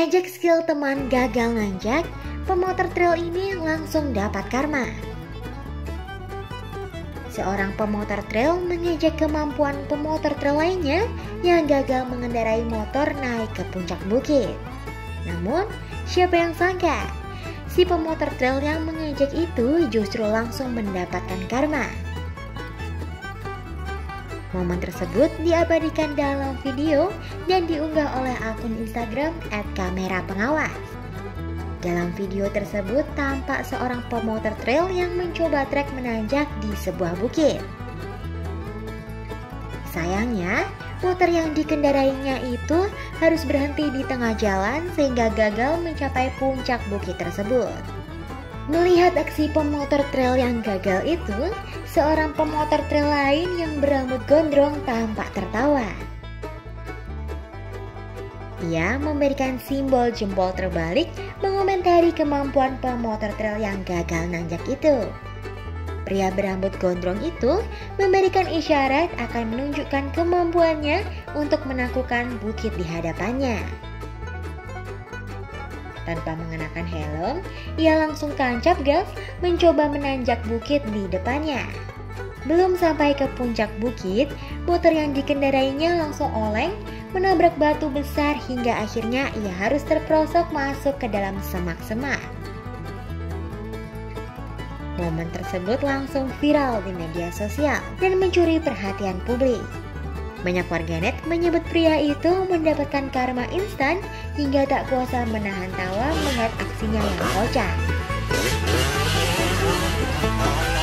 Mengejek skill teman gagal nanjak, pemotor trail ini langsung dapat karma. Seorang pemotor trail mengejek kemampuan pemotor trail lainnya yang gagal mengendarai motor naik ke puncak bukit. Namun, siapa yang sangka? Si pemotor trail yang mengejek itu justru langsung mendapatkan karma. Momen tersebut diabadikan dalam video dan diunggah oleh akun Instagram @kamerapengawas. Dalam video tersebut tampak seorang pemotor trail yang mencoba trek menanjak di sebuah bukit. Sayangnya, motor yang dikendarainya itu harus berhenti di tengah jalan sehingga gagal mencapai puncak bukit tersebut. Melihat aksi pemotor trail yang gagal itu, seorang pemotor trail lain yang berambut gondrong tampak tertawa. Ia memberikan simbol jempol terbalik mengomentari kemampuan pemotor trail yang gagal nanjak itu. Pria berambut gondrong itu memberikan isyarat akan menunjukkan kemampuannya untuk menaklukkan bukit di hadapannya. Tanpa mengenakan helm, ia langsung tancap gas mencoba menanjak bukit di depannya. Belum sampai ke puncak bukit, motor yang dikendarainya langsung oleng, menabrak batu besar hingga akhirnya ia harus terperosok masuk ke dalam semak-semak. Momen tersebut langsung viral di media sosial dan mencuri perhatian publik. Banyak warganet menyebut pria itu mendapatkan karma instan hingga tak kuasa menahan tawa melihat aksinya yang kocak.